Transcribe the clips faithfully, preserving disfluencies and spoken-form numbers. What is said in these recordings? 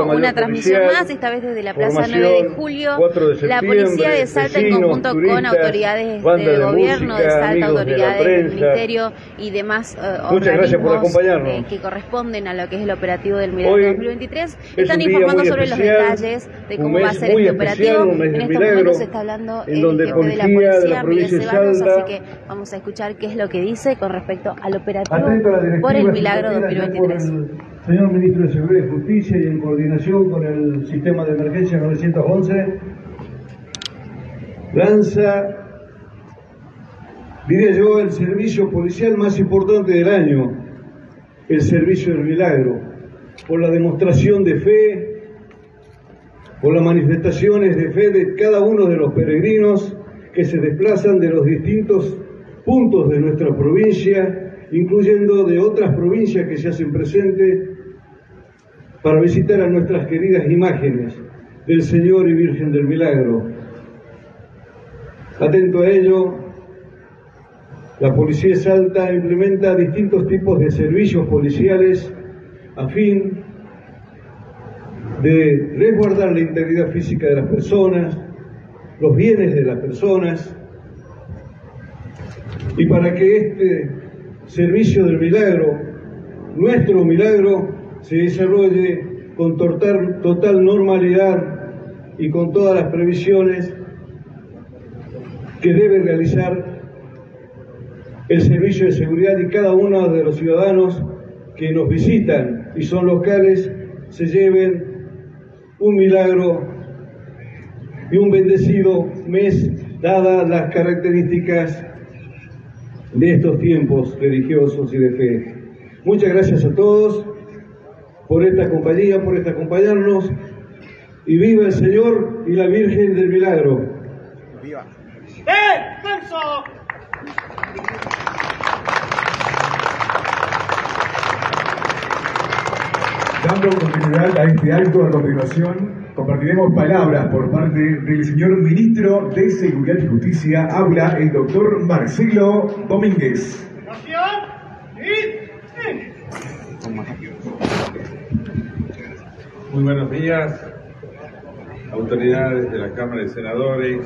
una transmisión más, esta vez desde la Plaza nueve de julio. De la Policía de Salta, vecinos, en conjunto turistas, con autoridades del de gobierno música, de Salta, autoridades de del Ministerio y demás uh, organismos eh, que corresponden a lo que es el operativo del Milagro dos mil veintitrés, están informando sobre especial, los detalles de cómo va a ser este operativo. En estos momentos se está hablando el jefe de la Policía, Miguel Ceballos, así que vamos a escuchar qué es lo que dice con respecto al operativo por el Milagro dos mil veintitrés. Señor Ministro de Seguridad y Justicia, y en coordinación con el Sistema de Emergencia novecientos once, lanza, diría yo, el servicio policial más importante del año, el Servicio del Milagro, por la demostración de fe, por las manifestaciones de fe de cada uno de los peregrinos que se desplazan de los distintos puntos de nuestra provincia, incluyendo de otras provincias que se hacen presentes para visitar a nuestras queridas imágenes del Señor y Virgen del Milagro. Atento a ello, la Policía de Salta implementa distintos tipos de servicios policiales a fin de resguardar la integridad física de las personas, los bienes de las personas, y para que este servicio del milagro, nuestro milagro, se desarrolle con total, total normalidad y con todas las previsiones que debe realizar el servicio de seguridad, y cada uno de los ciudadanos que nos visitan y son locales se lleven un milagro y un bendecido mes, dadas las características de estos tiempos religiosos y de fe. Muchas gracias a todos por esta compañía, por este acompañarnos, y viva el Señor y la Virgen del Milagro. ¡Viva! ¡Eh! ¡Verso! Dando continuidad a este acto, a continuación compartiremos palabras por parte del señor Ministro de Seguridad y Justicia. Habla el doctor Marcelo Domínguez. Muy buenos días, autoridades de la Cámara de Senadores,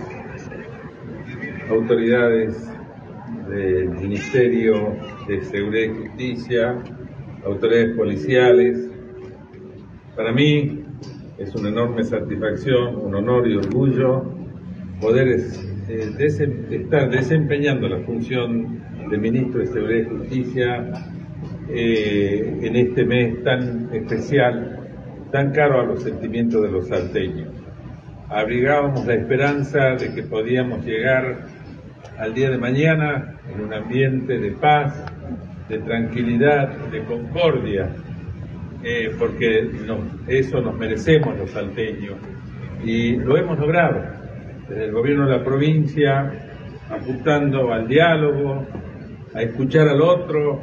autoridades del Ministerio de Seguridad y Justicia, autoridades policiales. Para mí es una enorme satisfacción, un honor y orgullo poder eh, desem estar desempeñando la función de Ministro de Seguridad y Justicia eh, en este mes tan especial, tan caro a los sentimientos de los salteños. Abrigábamos la esperanza de que podíamos llegar al día de mañana en un ambiente de paz, de tranquilidad, de concordia, eh, porque no, eso nos merecemos los salteños, y lo hemos logrado desde el gobierno de la provincia, apuntando al diálogo, a escuchar al otro,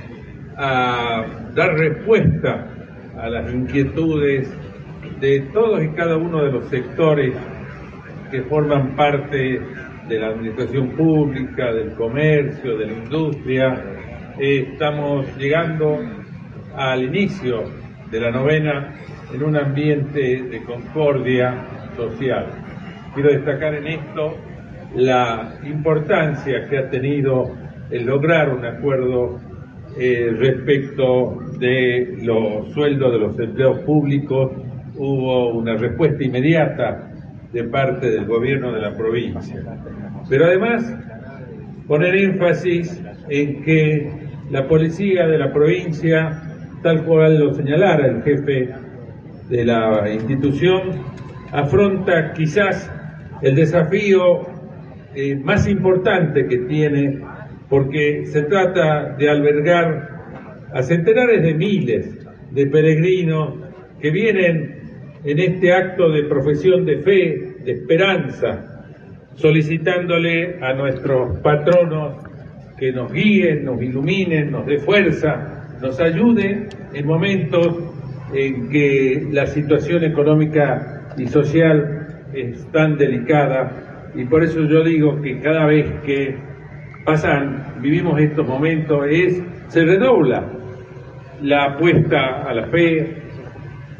a dar respuesta a las inquietudes de todos y cada uno de los sectores que forman parte de la administración pública, del comercio, de la industria. Eh, estamos llegando al inicio de la novena en un ambiente de concordia social. Quiero destacar en esto la importancia que ha tenido el lograr un acuerdo eh, respecto de los sueldos de los empleados públicos. Hubo una respuesta inmediata de parte del gobierno de la provincia. Pero además, poner énfasis en que la policía de la provincia, tal cual lo señalara el jefe de la institución, afronta quizás el desafío eh, más importante que tiene, porque se trata de albergar a centenares de miles de peregrinos que vienen en este acto de profesión de fe, de esperanza, solicitándole a nuestros patronos que nos guíen, nos iluminen, nos dé fuerza, nos ayuden en momentos en que la situación económica y social es tan delicada, y por eso yo digo que cada vez que pasan, vivimos estos momentos, es, se redobla la apuesta a la fe,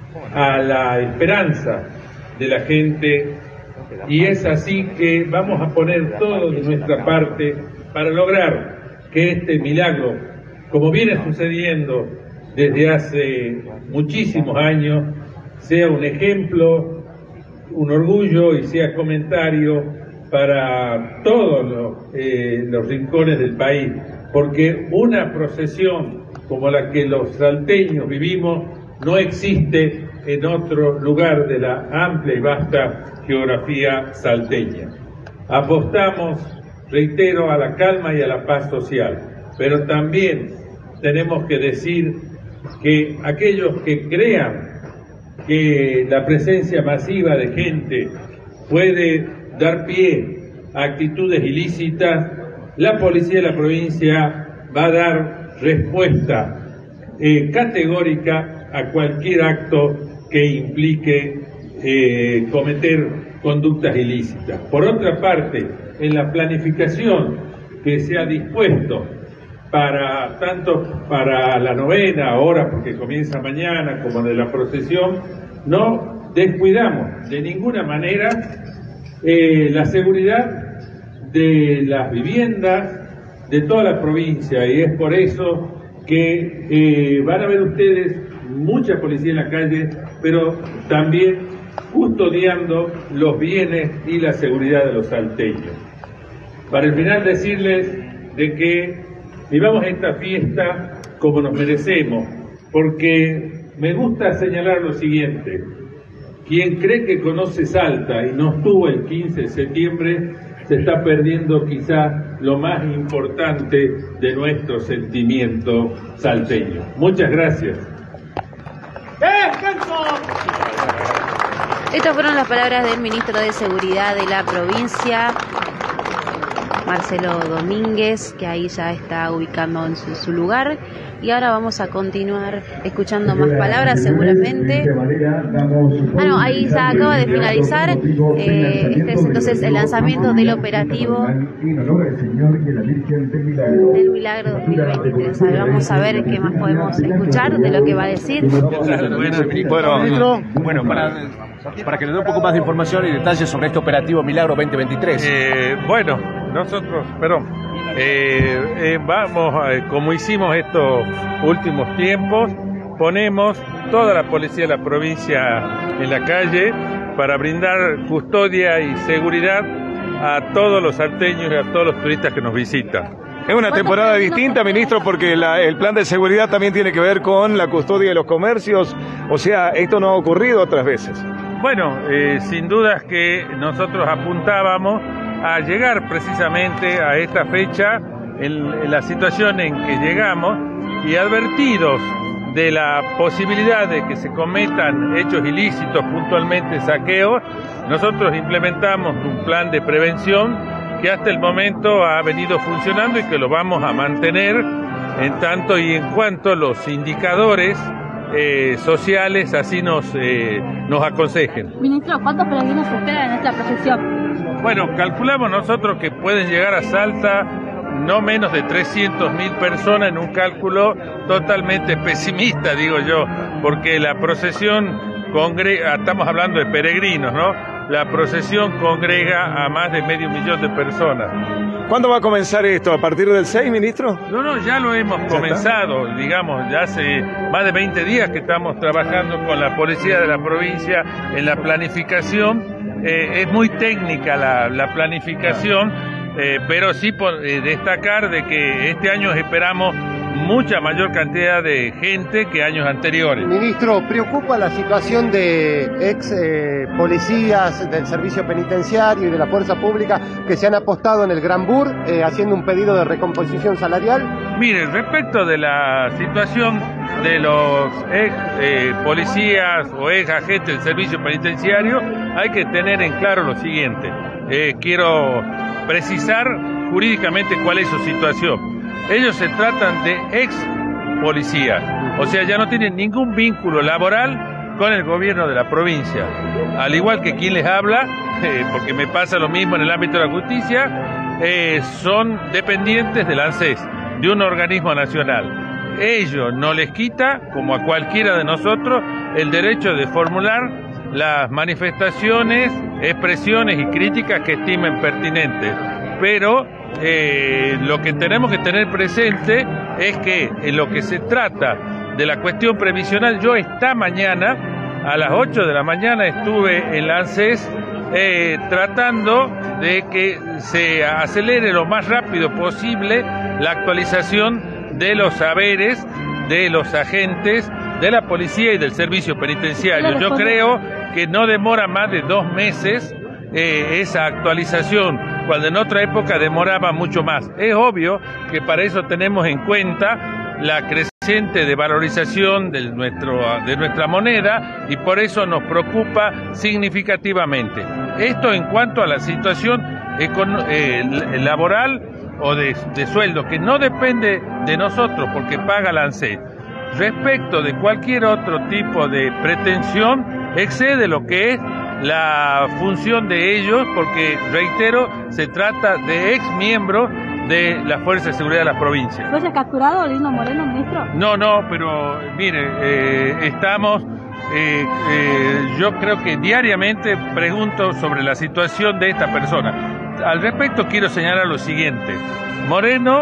a la esperanza de la gente, y es así que vamos a poner todo de nuestra parte para lograr que este milagro, como viene sucediendo desde hace muchísimos años, sea un ejemplo, un orgullo y sea comentario para todos los, eh, los rincones del país, porque una procesión como la que los salteños vivimos no existe en otro lugar de la amplia y vasta geografía salteña. Apostamos, reitero, a la calma y a la paz social, pero también tenemos que decir que aquellos que crean que la presencia masiva de gente puede dar pie a actitudes ilícitas, la policía de la provincia va a dar respuesta eh, categórica a cualquier acto que implique eh, cometer conductas ilícitas. Por otra parte, en la planificación que se ha dispuesto para tanto para la novena, ahora porque comienza mañana, como de la procesión, no descuidamos de ninguna manera eh, la seguridad de las viviendas de toda la provincia, y es por eso que eh, van a ver ustedes mucha policía en la calle, pero también custodiando los bienes y la seguridad de los salteños. Para el final decirles de que vivamos esta fiesta como nos merecemos, porque me gusta señalar lo siguiente: quien cree que conoce Salta y no estuvo el quince de septiembre, se está perdiendo quizá lo más importante de nuestro sentimiento salteño. Muchas gracias. Estas fueron las palabras del ministro de Seguridad de la provincia, Marcelo Domínguez, que ahí ya está ubicando en su, su lugar. Y ahora vamos a continuar escuchando más palabras seguramente. Ah, no, ahí ya acaba de finalizar. Eh, este es entonces el lanzamiento del operativo del Milagro dos mil veintitrés. Ahora vamos a ver qué más podemos escuchar de lo que va a decir. Bueno, bueno para, para que le dé un poco más de información y detalles sobre este operativo Milagro veinte veintitrés. Eh, bueno, nosotros, perdón. Eh, eh, vamos, eh, como hicimos estos últimos tiempos, ponemos toda la policía de la provincia en la calle para brindar custodia y seguridad a todos los salteños y a todos los turistas que nos visitan. Es una temporada distinta, ministro, porque la, el plan de seguridad también tiene que ver con la custodia de los comercios, o sea, esto no ha ocurrido otras veces. Bueno, eh, sin dudas que nosotros apuntábamos a llegar precisamente a esta fecha en, en la situación en que llegamos, y advertidos de la posibilidad de que se cometan hechos ilícitos, puntualmente saqueos, nosotros implementamos un plan de prevención que hasta el momento ha venido funcionando y que lo vamos a mantener en tanto y en cuanto los indicadores eh, sociales así nos, eh, nos aconsejen. Ministro, ¿cuántos peregrinos se esperan en esta procesión? Bueno, calculamos nosotros que pueden llegar a Salta no menos de trescientas mil personas, en un cálculo totalmente pesimista, digo yo, porque la procesión congrega, estamos hablando de peregrinos, ¿no? La procesión congrega a más de medio millón de personas. ¿Cuándo va a comenzar esto? ¿A partir del seis, ministro? No, no, ya lo hemos comenzado, digamos, ya hace más de veinte días que estamos trabajando con la policía de la provincia en la planificación. Eh, es muy técnica la, la planificación, eh, pero sí por, eh, destacar de que este año esperamos mucha mayor cantidad de gente que años anteriores. Ministro, ¿preocupa la situación de ex eh, policías del servicio penitenciario y de la fuerza pública que se han apostado en el Gran Bur eh, haciendo un pedido de recomposición salarial? Mire, respecto de la situación de los ex eh, policías o ex agentes del servicio penitenciario, hay que tener en claro lo siguiente. Eh, quiero precisar jurídicamente cuál es su situación. Ellos se tratan de ex policías, o sea, ya no tienen ningún vínculo laboral con el gobierno de la provincia. Al igual que quien les habla, eh, porque me pasa lo mismo en el ámbito de la justicia, eh, son dependientes del ANSES, de un organismo nacional. ello no les quita, como a cualquiera de nosotros, el derecho de formular las manifestaciones, expresiones y críticas que estimen pertinentes. Pero eh, lo que tenemos que tener presente es que en lo que se trata de la cuestión previsional, yo esta mañana, a las ocho de la mañana, estuve en la ANSES eh, tratando de que se acelere lo más rápido posible la actualización de los saberes de los agentes de la policía y del servicio penitenciario. Yo creo que no demora más de dos meses eh, esa actualización, cuando en otra época demoraba mucho más. Es obvio que para eso tenemos en cuenta la creciente devalorización de, nuestro, de nuestra moneda y por eso nos preocupa significativamente. Esto en cuanto a la situación eh, laboral o de, de sueldo, que no depende de nosotros porque paga la ANSES. Respecto de cualquier otro tipo de pretensión, excede lo que es la función de ellos, porque, reitero, se trata de ex miembros de la Fuerza de Seguridad de la provincia. ¿Fue capturado Lino Moreno, ministro? No, no, pero mire, eh, estamos, eh, eh, yo creo que diariamente pregunto sobre la situación de esta persona. Al respecto quiero señalar lo siguiente. Moreno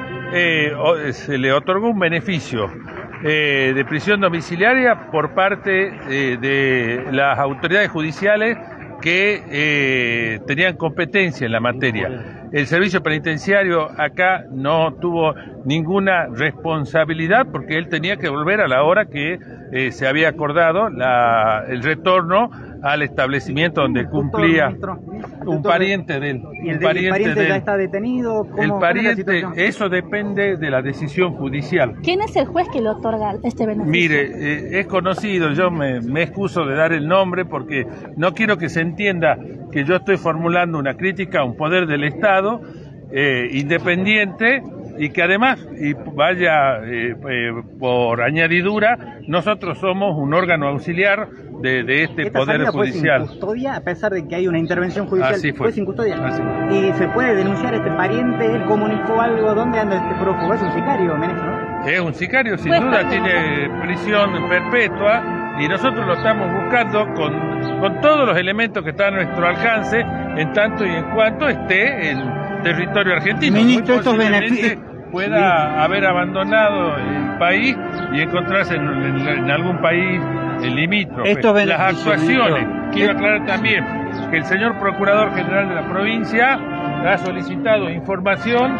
eh, se le otorgó un beneficio Eh, de prisión domiciliaria por parte eh, de las autoridades judiciales que eh, tenían competencia en la materia. El servicio penitenciario acá no tuvo ninguna responsabilidad porque él tenía que volver a la hora que eh, se había acordado la, el retorno al establecimiento donde cumplía un pariente de él. ¿Y el, pariente, el pariente ya está detenido? El pariente, eso depende de la decisión judicial. ¿Quién es el juez que le otorga este beneficio? Mire, eh, es conocido, yo me, me excuso de dar el nombre porque no quiero que se entienda que yo estoy formulando una crítica a un poder del Estado eh, independiente y que además, y vaya eh, eh, por añadidura, nosotros somos un órgano auxiliar de, de este ¿Esta poder judicial. ¿Fue sin custodia a pesar de que hay una intervención judicial? Así fue. ¿Fue sin custodia? Así. ¿Y se puede denunciar a este pariente? ¿Él comunicó algo? ¿Dónde anda este prófugo? Es un sicario, ministro. Es un sicario, sin duda, tiene prisión perpetua y nosotros lo estamos buscando con, con todos los elementos que están a nuestro alcance, en tanto y en cuanto esté en territorio argentino. Ministro, estos beneficios pueda haber abandonado el país y encontrarse en, en, en algún país limítrofe. Las actuaciones, quiero aclarar también que el señor Procurador General de la provincia ha solicitado información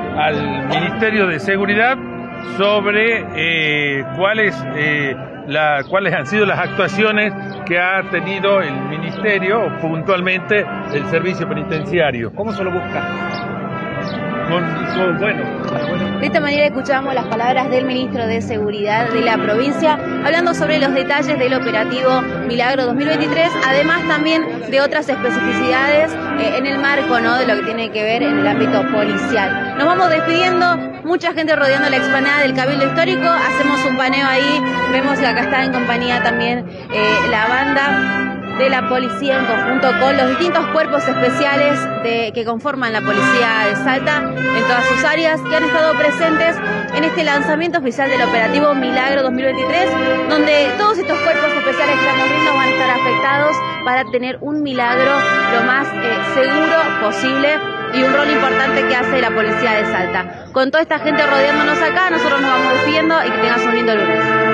al Ministerio de Seguridad sobre eh, cuáles eh, la, cuáles han sido las actuaciones que ha tenido el Ministerio, o puntualmente el Servicio Penitenciario. ¿Cómo se lo busca? Con, con, bueno. De esta manera escuchamos las palabras del ministro de Seguridad de la provincia, hablando sobre los detalles del operativo Milagro dos mil veintitrés, además también de otras especificidades eh, en el marco, ¿no?, de lo que tiene que ver en el ámbito policial. Nos vamos despidiendo, mucha gente rodeando la explanada del Cabildo Histórico, hacemos un paneo ahí, vemos que acá está en compañía también eh, la banda de la policía en conjunto con los distintos cuerpos especiales de, que conforman la policía de Salta en todas sus áreas, que han estado presentes en este lanzamiento oficial del operativo Milagro dos mil veintitrés, donde todos estos cuerpos especiales que estamos viendo van a estar afectados para tener un milagro lo más eh, seguro posible y un rol importante que hace la policía de Salta. Con toda esta gente rodeándonos acá, nosotros nos vamos despidiendo y que tengas un lindo lunes.